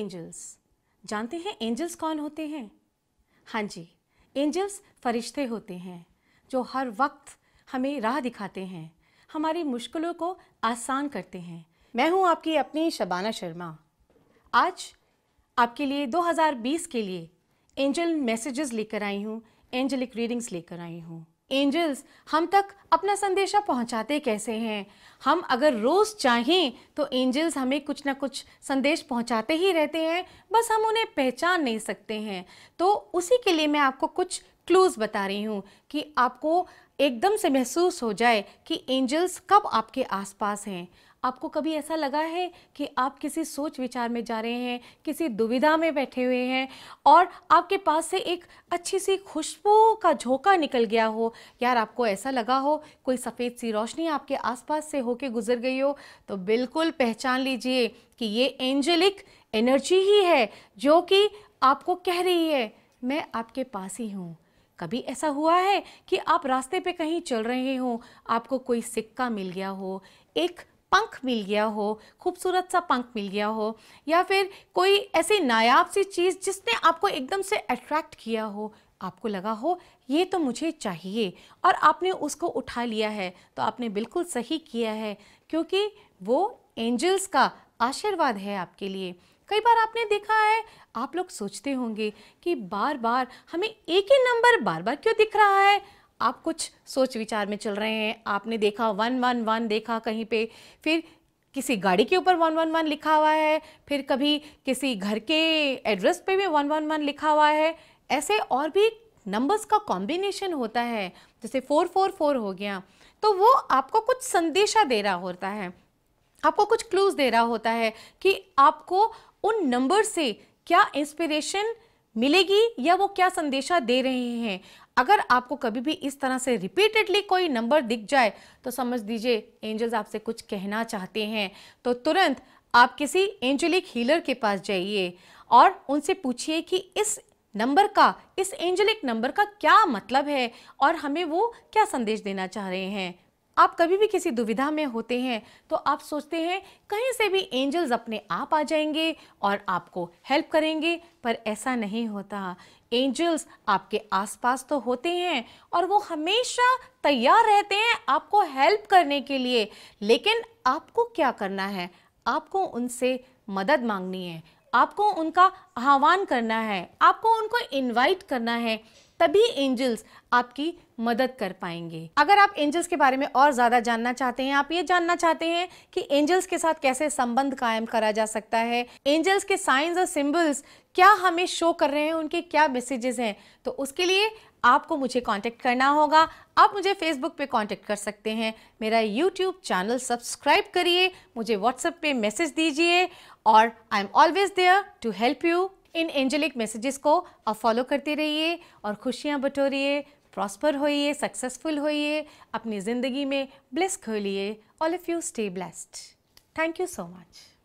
Angels. जानते हैं angels कौन होते हैं? हाँ जी, एंजल्स फरिश्ते होते हैं जो हर वक्त हमें राह दिखाते हैं, हमारी मुश्किलों को आसान करते हैं। मैं हूँ आपकी अपनी शबाना शर्मा। आज आपके लिए 2020 के लिए एंजल मैसेजेस लेकर आई हूँ, एंजलिक रीडिंग्स लेकर आई हूँ। एंजल्स हम तक अपना संदेशा पहुंचाते कैसे हैं? हम अगर रोज़ चाहें तो एंजल्स हमें कुछ ना कुछ संदेश पहुंचाते ही रहते हैं, बस हम उन्हें पहचान नहीं सकते हैं। तो उसी के लिए मैं आपको कुछ क्लूज़ बता रही हूँ कि आपको एकदम से महसूस हो जाए कि एंजल्स कब आपके आसपास हैं। आपको कभी ऐसा लगा है कि आप किसी सोच विचार में जा रहे हैं, किसी दुविधा में बैठे हुए हैं और आपके पास से एक अच्छी सी खुशबू का झोंका निकल गया हो? यार, आपको ऐसा लगा हो कोई सफ़ेद सी रोशनी आपके आसपास से होके गुजर गई हो? तो बिल्कुल पहचान लीजिए कि ये एंजेलिक एनर्जी ही है जो कि आपको कह रही है मैं आपके पास ही हूँ। कभी ऐसा हुआ है कि आप रास्ते पे कहीं चल रहे हो, आपको कोई सिक्का मिल गया हो, एक पंख मिल गया हो, खूबसूरत सा पंख मिल गया हो, या फिर कोई ऐसी नायाब सी चीज़ जिसने आपको एकदम से अट्रैक्ट किया हो, आपको लगा हो ये तो मुझे चाहिए और आपने उसको उठा लिया है, तो आपने बिल्कुल सही किया है क्योंकि वो एंजल्स का आशीर्वाद है आपके लिए। कई बार आपने देखा है, आप लोग सोचते होंगे कि बार बार हमें एक ही नंबर बार बार क्यों दिख रहा है? आप कुछ सोच विचार में चल रहे हैं, आपने देखा 111 देखा कहीं पे, फिर किसी गाड़ी के ऊपर 111 लिखा हुआ है, फिर कभी किसी घर के एड्रेस पे भी 111 लिखा हुआ है। ऐसे और भी नंबर्स का कॉम्बिनेशन होता है, जैसे 444 हो गया, तो वो आपको कुछ संदेशा दे रहा होता है, आपको कुछ क्लूज दे रहा होता है कि आपको उन नंबर से क्या इंस्पिरेशन मिलेगी या वो क्या संदेशा दे रहे हैं। अगर आपको कभी भी इस तरह से रिपीटेडली कोई नंबर दिख जाए तो समझ दीजिए एंजल्स आपसे कुछ कहना चाहते हैं। तो तुरंत आप किसी एंजेलिक हीलर के पास जाइए और उनसे पूछिए कि इस नंबर का, इस एंजेलिक नंबर का क्या मतलब है और हमें वो क्या संदेश देना चाह रहे हैं। आप कभी भी किसी दुविधा में होते हैं तो आप सोचते हैं कहीं से भी एंजल्स अपने आप आ जाएंगे और आपको हेल्प करेंगे, पर ऐसा नहीं होता। एंजल्स आपके आसपास तो होते हैं और वो हमेशा तैयार रहते हैं आपको हेल्प करने के लिए, लेकिन आपको क्या करना है? आपको उनसे मदद मांगनी है, आपको उनका आह्वान करना है, आपको उनको इनवाइट करना है, तभी एंजल्स आपकी मदद कर पाएंगे। अगर आप एंजल्स के बारे में और ज़्यादा जानना चाहते हैं, आप ये जानना चाहते हैं कि एंजल्स के साथ कैसे संबंध कायम करा जा सकता है, एंजल्स के साइंस और सिंबल्स क्या हमें शो कर रहे हैं, उनके क्या मैसेजेस हैं, तो उसके लिए आपको मुझे कांटेक्ट करना होगा। आप मुझे फेसबुक पे कांटेक्ट कर सकते हैं, मेरा यूट्यूब चैनल सब्सक्राइब करिए, मुझे व्हाट्सएप पे मैसेज दीजिए और I am always there to help you. इन एंजेलिक मैसेजेस को आप फॉलो करते रहिए और खुशियाँ बटोरिए, प्रॉस्पर होइए, सक्सेसफुल होइए, अपनी ज़िंदगी में ब्लेस खोलिए। All of you stay blessed. Thank you so much.